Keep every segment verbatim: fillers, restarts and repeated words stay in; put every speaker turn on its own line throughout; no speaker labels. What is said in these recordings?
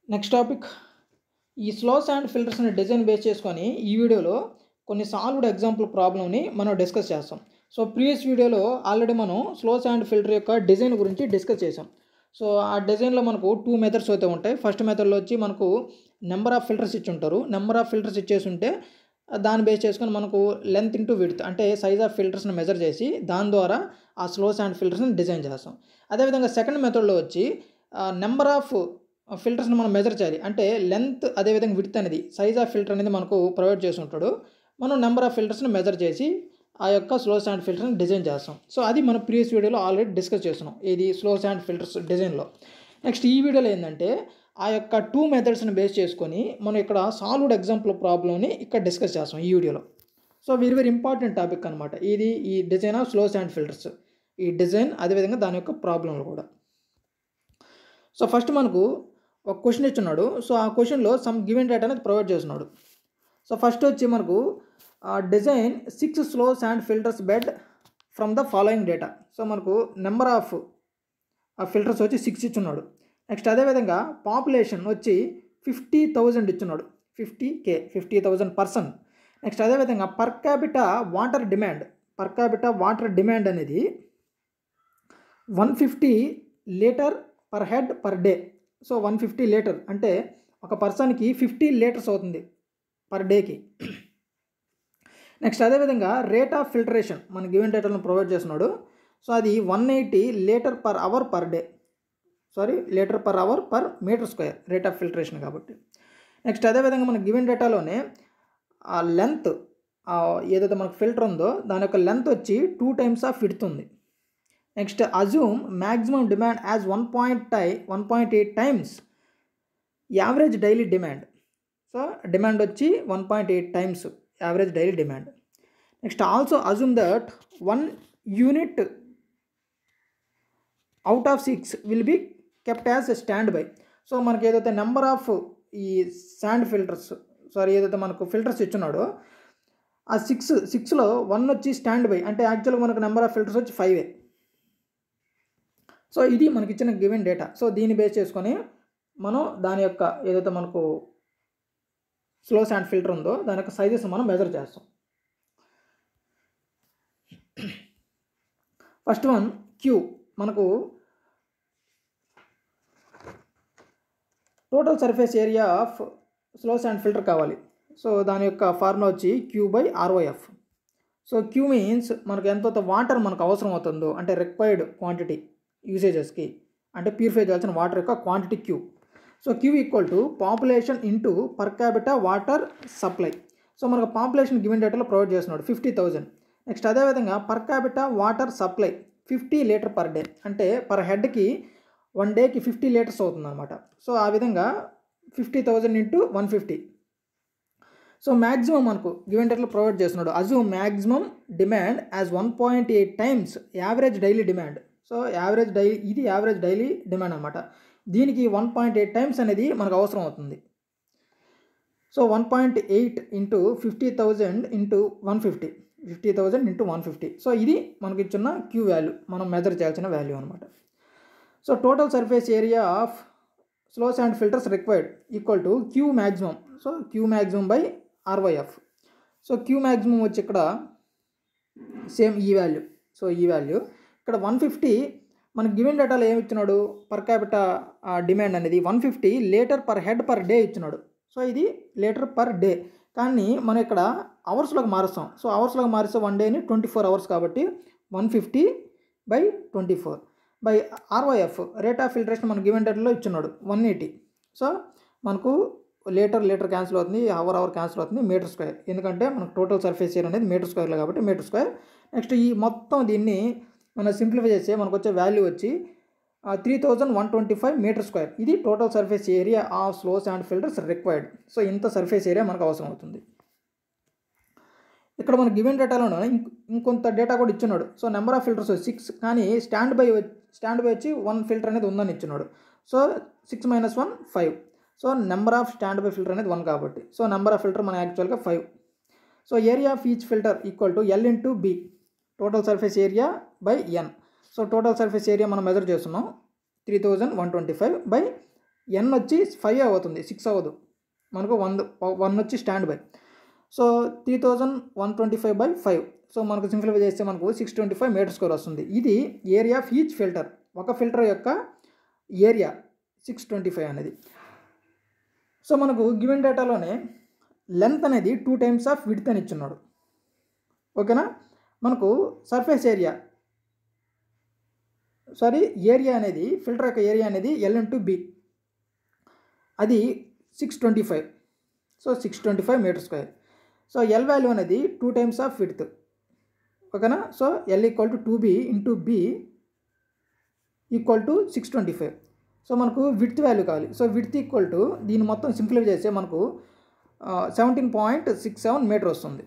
Next topic ఈ slow sand ఫిల్టర్స్ని design base చేసుకొని ఈ వీడియోలో కొన్ని సాల్వ్డ్ ఎగ్జాంపుల్ ప్రాబ్లమ్ని మనం డిస్కస్ చేస్తాం. సో ప్రీవియస్ వీడియోలో ఆల్రెడీ మనం స్లో శాండ్ ఫిల్టర్ యొక్క డిజైన్ గురించి డిస్కస్ చేసాం. సో ఆ డిజైన్లో మనకు టూ మెథడ్స్ అయితే ఉంటాయి. ఫస్ట్ మెథడ్లో వచ్చి మనకు నెంబర్ ఆఫ్ ఫిల్టర్స్ ఇచ్చి ఉంటారు. నెంబర్ ఆఫ్ ఫిల్టర్స్ ఇచ్చేసి ఉంటే దాన్ని బేస్ చేసుకొని మనకు లెంత్ ఇంటూ విడ్త్ అంటే సైజ్ ఆఫ్ ఫిల్టర్స్ని మెజర్ చేసి దాని ద్వారా ఆ స్లో శాండ్ ఫిల్టర్స్ని డిజైన్ చేస్తాం. అదేవిధంగా సెకండ్ మెథడ్లో వచ్చి నెంబర్ ఆఫ్ ఫిల్టర్స్ని మనం మెజర్ చేయాలి అంటే లెంత్ అదేవిధంగా విడ్త్ అనేది సైజ్ ఆఫ్ ఫిల్టర్ అనేది మనకు ప్రొవైడ్ చేసి ఉంటాడు. మనం నెంబర్ ఆఫ్ ఫిల్టర్స్ని మెజర్ చేసి ఆ యొక్క స్లో శాండ్ ఫిల్టర్ని డిజైన్ చేస్తాం. సో అది మన ప్రీవియస్ వీడియోలో ఆల్రెడీ డిస్కస్ చేస్తున్నాం ఇది స్లో శాండ్ ఫిల్టర్స్ డిజైన్లో. నెక్స్ట్ ఈ వీడియోలో ఏంటంటే ఆ యొక్క టూ మెథడ్స్ని బేస్ చేసుకొని మనం ఇక్కడ సాల్వ్డ్ ఎగ్జాంపుల్ ప్రాబ్లమ్ని ఇక్కడ డిస్కస్ చేస్తాం ఈ వీడియోలో. So very very important topic అనమాట ఇది, ఈ design of slow sand filters, ఈ డిజైన్ అదేవిధంగా దాని యొక్క ప్రాబ్లంలు కూడా. సో ఫస్ట్ మనకు ఒక క్వశ్చన్ ఇచ్చున్నాడు. సో ఆ క్వశ్చన్లో సమ్ గివెన్ డేటా అనేది ప్రొవైడ్ చేస్తున్నాడు. సో ఫస్ట్ వచ్చి మనకు design six slow sand filters bed from the following data. So మనకు నెంబర్ ఆఫ్ ఫిల్టర్స్ వచ్చి సిక్స్ ఇచ్చున్నాడు. నెక్స్ట్ అదేవిధంగా పాపులేషన్ వచ్చి ఫిఫ్టీ థౌజండ్ ఇచ్చున్నాడు, fifty K fifty thousand person. Next అదేవిధంగా per capita water demand, per capita water demand అనేది one fifty litre per head per day. So one fifty litre అంటే ఒక పర్సన్కి ఫిఫ్టీ లీటర్స్ అవుతుంది per డేకి. Next అదేవిధంగా rate of filtration మన given డేటాలను ప్రొవైడ్ చేస్తున్నాడు. సో అది one eighty litre per hour per day, sorry litre per hour per metre square rate of filtration కాబట్టి. నెక్స్ట్ అదేవిధంగా మన గివెన్ డేటాలోనే ఆ లెంత్ ఏదైతే మనకు ఫిల్టర్ ఉందో దాని యొక్క లెంత్ వచ్చి టూ టైమ్స్ ఆఫ్ విడ్త్ ఉంది. Next assume maximum demand as one point tie one point eight times average daily demand. So demand వచ్చి one point eight times average daily demand. Next also assume that one unit out of six will be kept as stand by. So మనకి ఏదైతే number of ఈ sand filters sorry ఏదైతే మనకు filters ఇచ్చున్నాడో ఆ six సిక్స్లో one వచ్చి stand by అంటే యాక్చువల్గా మనకు నెంబర్ ఆఫ్ ఫిల్టర్స్ వచ్చి ఫైవే. సో ఇది మనకి ఇచ్చిన గివెన్ డేటా. సో దీన్ని బేస్ చేసుకొని మనం దాని యొక్క ఏదైతే మనకు స్లో శాండ్ ఫిల్టర్ ఉందో దాని యొక్క సైజెస్ మనం మెజర్ చేస్తాం. ఫస్ట్ వన్ క్యూ, మనకు total surface area of slow sand filter కావాలి. సో దాని యొక్క ఫార్ములా వచ్చి Q by ROF. So Q means మనకు ఎంత వాటర్ మనకు అవసరం అవుతుందో అంటే రిక్వైర్డ్ క్వాంటిటీ యూసేజెస్కి అంటే ప్యూరిఫై చేయాల్సిన వాటర్ యొక్క quantity Q. So Q equal to population into per capita water supply. So మనకు పాపులేషన్ గివెన్ డేటాలో ప్రొవైడ్ చేస్తున్నాడు ఫిఫ్టీ థౌజండ్. నెక్స్ట్ అదేవిధంగా per capita water supply fifty litre per day అంటే per హెడ్కి one డేకి fifty litres అవుతుంది అనమాట. So ఆ విధంగా fifty thousand into one fifty. So maximum మనకు గివెన్ డేటాలో ప్రొవైడ్ చేస్తున్నాడు assume maximum demand as one point eight times average daily demand. So average daily ఇది యావరేజ్ డైలీ డిమాండ్ అనమాట. దీనికి వన్ పాయింట్ ఎయిట్ టైమ్స్ అనేది మనకు అవసరం అవుతుంది. So one point eight into fifty thousand into one fifty fifty thousand into one fifty. So ఇది మనకి ఇచ్చిన క్యూ వాల్యూ మనం మెజర్ చేయాల్సిన వాల్యూ అనమాట. So total surface area of slow sand filters required equal to Q maximum. So Q maximum by RYF. So Q maximum వచ్చి ఇక్కడ same ఈ value. So ఈ వాల్యూ ఇక్కడ వన్ ఫిఫ్టీ మనకి given డేటాలో ఏమి ఇచ్చినాడు పర్ క్యాపిటా డిమాండ్ అనేది one fifty litre per head per day ఇచ్చినాడు. సో ఇది లీటర్ పర్ డే కానీ మనం ఇక్కడ అవర్స్లోకి మారుస్తాం. సో అవర్స్లోకి మారిస్తే వన్ డేని ట్వంటీ ఫోర్ అవర్స్ కాబట్టి one fifty by twenty four by RYF rate of filtration మన గివెన్ డేటాలో ఇచ్చినాడు వన్ ఎయిటీ. సో మనకు లీటర్ లీటర్ క్యాన్సిల్ అవుతుంది, అవర్ అవర్ క్యాన్సిల్ అవుతుంది, మీటర్ స్క్వేర్ ఎందుకంటే మనకు టోటల్ సర్ఫేస్ ఏరియా అనేది మీటర్ స్క్వేర్లో కాబట్టి మీటర్ స్క్వేర్. నెక్స్ట్ ఈ మొత్తం దీన్ని మనం సింప్లిఫై చేస్తే మనకు వచ్చే వాల్యూ వచ్చి three thousand one twenty five metre square. ఇది total surface area of slow sand filters required. So ఇంత సర్ఫేస్ ఏరియా మనకు అవసరం అవుతుంది. ఇక్కడ మన గివెన్ డేటాలో ఇంకొంత డేటా కూడా ఇచ్చున్నాడు. So number of filters six కానీ స్టాండ్ బై స్టాండ్ బై వచ్చి వన్ ఫిల్టర్ అనేది ఉందని ఇచ్చున్నాడు. So six minus one five. So number of stand by filter అనేది వన్ కాబట్టి సో నెంబర్ ఆఫ్ ఫిల్టర్ మన యాక్చువల్గా five. So area of each filter equal to L into B total surface area by N. So total surface area మనం measure చేస్తున్నాం three thousand one twenty five by ఎన్ వచ్చి five అవుతుంది, six అవ్వదు మనకు, one one వచ్చి stand by. So three thousand one twenty five by five. So మనకు simplify చేస్తే మనకు six twenty five metre square వస్తుంది. ఇది ఏరియా ఆఫ్ ఈచ్ ఫిల్టర్, ఒక ఫిల్టర్ యొక్క ఏరియా సిక్స్ ట్వంటీ ఫైవ్ అనేది. సో మనకు గివెన్ డేటాలోనే లెంత్ అనేది టూ టైమ్స్ ఆఫ్ విడ్త్ అని ఇచ్చున్నాడు. ఓకేనా. మనకు సర్ఫేస్ ఏరియా సారీ ఏరియా అనేది ఫిల్టర్ యొక్క ఏరియా అనేది ఎల్ ఇంటూ బి, అది six twenty five. So six twenty five metre square. So L value అనేది టూ టైమ్స్ ఆఫ్ విడ్త్. ఓకేనా. So L equal to two B into B equal to six twenty five. So మనకు width value కావాలి. So width equal to దీన్ని మొత్తం simplify చేస్తే మనకు seventeen point six seven metre వస్తుంది.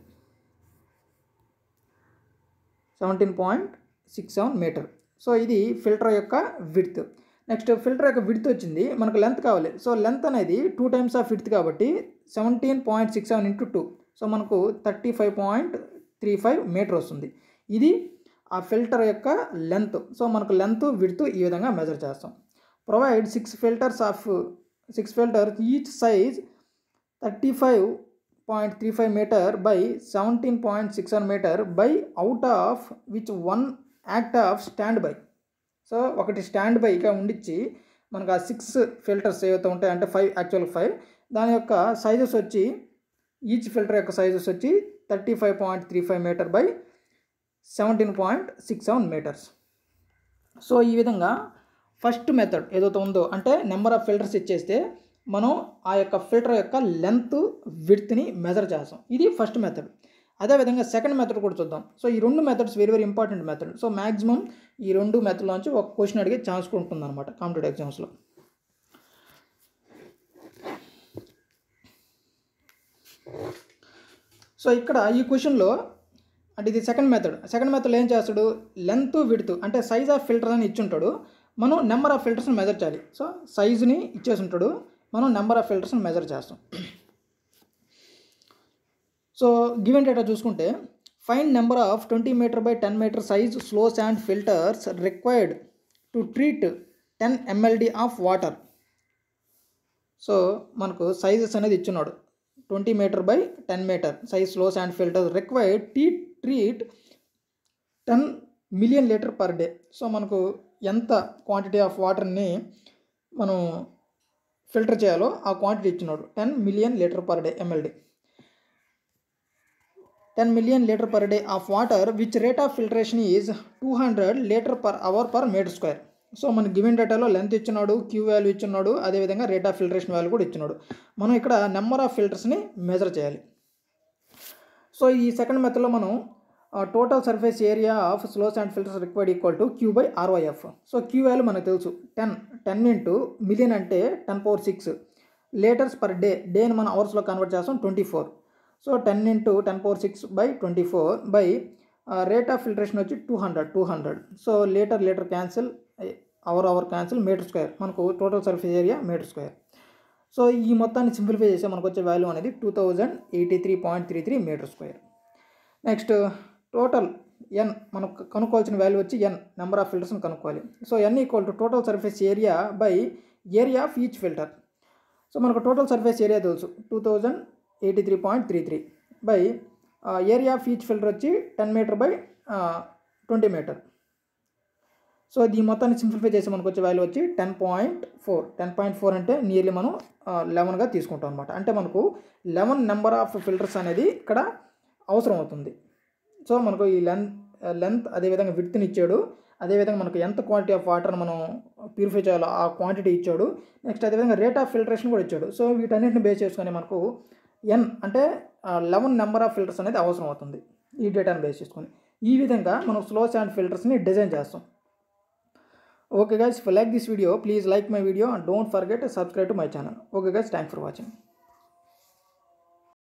Seventeen point six seven metre. So ఇది filter యొక్క width. Next filter యొక్క విడ్త్ వచ్చింది, మనకు లెంత్ కావాలి. సో లెంత్ అనేది టూ టైమ్స్ ఆఫ్ విడ్త్ కాబట్టి seventeen point six seven into two, so మనకు thirty five point three five metre వస్తుంది. ఇది ఆ ఫిల్టర్ యొక్క లెంత్. సో మనకు లెంత్ విడ్త్ ఈ విధంగా మెజర్ చేస్తాం. Provide six filters of six filters each size thirty five point three five metre by seventeen point six one metre by out of which one act of stand by. So ఒకటి stand బైగా ఉండిచ్చి మనకు ఆ six filters ఏవైతే ఉంటాయి అంటే five, actual five, దాని యొక్క sizes వచ్చి ఈచ్ ఫిల్టర్ యొక్క సైజెస్ వచ్చి thirty five point three five metre by seventeen point six seven metres. So ఈ విధంగా ఫస్ట్ మెథడ్ ఏదైతే ఉందో అంటే నెంబర్ ఆఫ్ ఫిల్టర్స్ ఇచ్చేస్తే మనం ఆ యొక్క ఫిల్టర్ యొక్క లెంత్ విడ్త్ని మెజర్ చేస్తాం. ఇది ఫస్ట్ మెథడ్. అదేవిధంగా సెకండ్ మెథడ్ కూడా చూద్దాం. సో ఈ రెండు methods very very important method. So maximum ఈ రెండు మెథడ్లోంచి ఒక క్వశ్చన్ అడిగే ఛాన్స్ కూడా ఉంటుంది అనమాట కాంపిటేటివ్ ఎగ్జామ్స్లో. సో ఇక్కడ ఈ క్వశ్చన్లో అంటే ఇది సెకండ్ మెథడ్. సెకండ్ మెథడ్లో ఏం చేస్తాడు, లెంత్ విడ్త్ అంటే సైజ్ ఆఫ్ ఫిల్టర్ అని ఇచ్చుంటాడు, మనం నెంబర్ ఆఫ్ ఫిల్టర్స్ని మెజర్ చేయాలి. సో సైజుని ఇచ్చేసి ఉంటాడు, మనం నెంబర్ ఆఫ్ ఫిల్టర్స్ని మెజర్ చేస్తాం. సో గివెన్ డేటా చూసుకుంటే find number of twenty metre by ten metre size slow sand filters required to treat ten MLD of water. So మనకు సైజెస్ అనేది ఇచ్చున్నాడు, twenty metre by ten metre size slow sand filters required to treat ten million litre per day. So మనకు ఎంత quantity of వాటర్ని మనం filter చేయాలో ఆ quantity ఇచ్చినాడు, ten million litre per day MLD. Ten million litre per day of water which rate of filtration is two hundred litre per hour per metre square. So మన given డేటాలో length ఇచ్చినాడు, Q value ఇచ్చినాడు, అదేవిధంగా rate of filtration value కూడా ఇచ్చినాడు. మనం ఇక్కడ number of ఫిల్టర్స్ని మెజర్ చేయాలి. సో ఈ సెకండ్ మెథడ్లో మనం total surface area of slow sand filters required equal to Q by RYF. So Q value మనకు తెలుసు, టెన్ టెన్ ఇంటూ మిలియన్ అంటే ten power six, litres per day, డేని మనం అవర్స్లో కన్వర్ట్ చేస్తాం twenty four. So ten into ten power six by twenty four by rate of filtration వచ్చి two hundred two hundred. So litre litre cancel, hour hour cancel, metre square, మనకు total surface area metre square. So ఈ మొత్తాన్ని simplify చేస్తే మనకు వచ్చే value అనేది two thousand eighty three point three three metre square. Next total N మనకు కనుక్కోవాల్సిన value వచ్చి ఎన్, నెంబర్ ఆఫ్ ఫిల్టర్స్ని కనుక్కోవాలి. So N equal to total surface area by area of each filter. So మనకు టోటల్ సర్ఫేస్ ఏరియా తెలుసు two thousand eighty three point three three by area of each filter వచ్చి ten metre by twenty metre. So దీని మొత్తాన్ని simplify చేసి మనకు వచ్చే value వచ్చి ten point four ten point four అంటే నియర్లీ మనం లెవెన్గా తీసుకుంటాం అనమాట. అంటే మనకు లెవెన్ నెంబర్ ఆఫ్ ఫిల్టర్స్ అనేది ఇక్కడ అవసరం అవుతుంది. సో మనకు ఈ లెంత్ లెంత్ అదేవిధంగా విడ్త్ని ఇచ్చాడు, అదేవిధంగా మనకు ఎంత క్వాంటిటీ ఆఫ్ వాటర్ మనం ప్యూరిఫై చేయాలో ఆ క్వాంటిటీ ఇచ్చాడు. నెక్స్ట్ అదేవిధంగా రేట్ ఆఫ్ ఫిల్టరేషన్ కూడా ఇచ్చాడు. సో వీటన్నిటిని బేస్ చేసుకొని మనకు ఎన్ అంటే లెవెన్ నెంబర్ ఆఫ్ ఫిల్టర్స్ అనేది అవసరం అవుతుంది ఈ డేటాను బేస్ చేసుకొని. ఈ విధంగా మనం స్లో శాండ్ ఫిల్టర్స్ని డిజైన్ చేస్తాం. Okay guys, if you like this video, please like my video and don't forget to subscribe to my channel. Okay guys, thanks for watching.